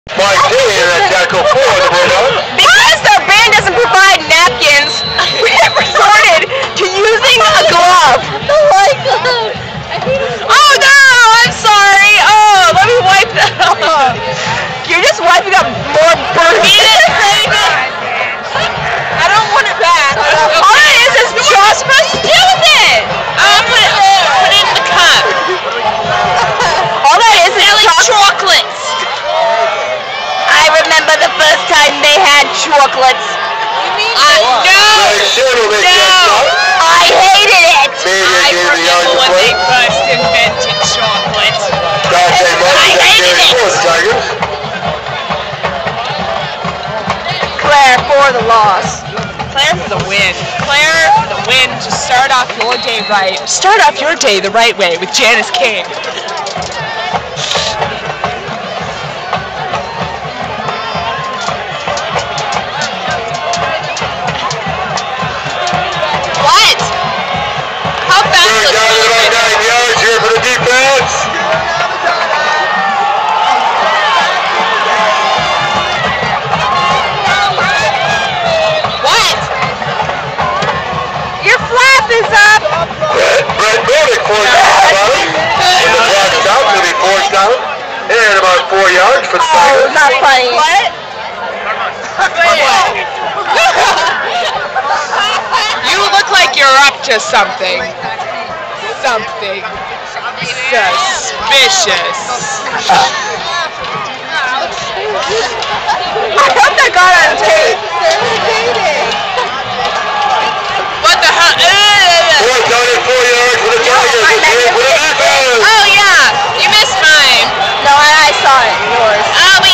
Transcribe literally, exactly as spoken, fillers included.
Mike D at tackle four in the Bulldogs. Because their band doesn't provide napkins, we have resorted to using a glove. Oh my god. Oh no, I'm sorry. Oh, let me wipe that off. You're just wiping up more burn. I don't want it back. All it is is just supposed to deal with it. Oh, put it, put it in the cup. All that is is Like chocolate. chocolates. I remember the first time they had chocolates. Uh, no. Greg Shin will make that shot. I hated it. Media I gave the yard remember to when play. they first invented chocolate. Dante Martin I at hated carry it. for the Tigers. Claire for the loss. Claire for the win. Claire for the win. Just start off your day right. Start off your day the right way with Janice King. What? How fast Third was down at about nine yards here for the defense. What? Your flap is up. Brett, Brett Burdick forced down about it. When the clock stops, it'll be forced down. And about four yards for the Oh, Tigers. not funny. What? You look like you're up to something. Something suspicious. I hope that got on tape. What the hell? Fourth down and four yards for the Tigers. my It's here for the defense. Oh yeah, you missed mine. No, I, I saw it. Yours. Oh, we